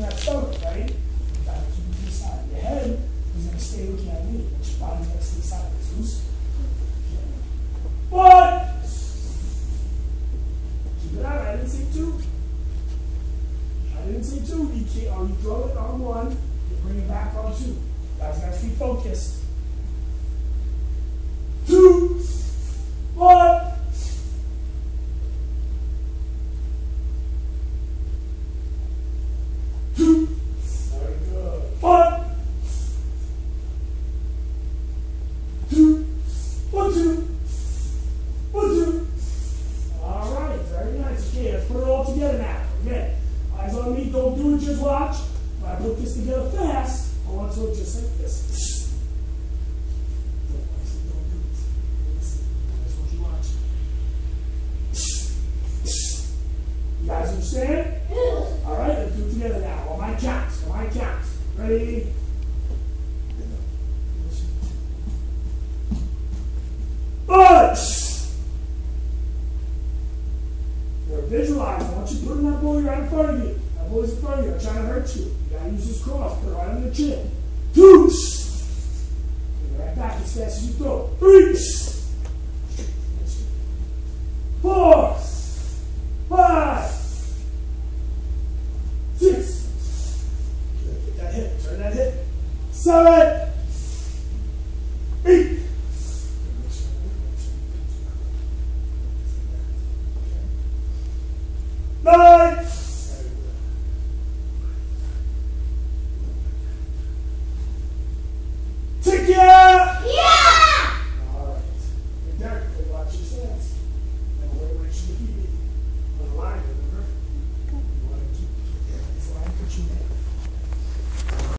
from that stomach, right? You gotta keep it to the side. Your head is gonna stay looking at me, but your body's gonna stay sideways. Loose. One. Keep it out. I didn't say two. I didn't say two. You can't, or you throw it on one, you bring it back on two. Guys, gotta stay focused. Two. One. Two. Very good. One. Two. 1, 2. 1, 2. All right, very nice. Okay, let's put it all together now. Okay, eyes on me. Don't do it. Just watch. When I put this together fast, I want to do it just like this. Don't do it. That's what you watch. You guys understand? All right, let's do it together now. On my count. On my count. Ready? Visualize. I want you putting that bully right in front of you. That bully's in front of you. I'm trying to hurt you. You gotta use this cross. Put it right on your chin. 2. Bring it right back as fast as you throw. 3. 4. 5. 6. Get that hip. Turn that hip. 7.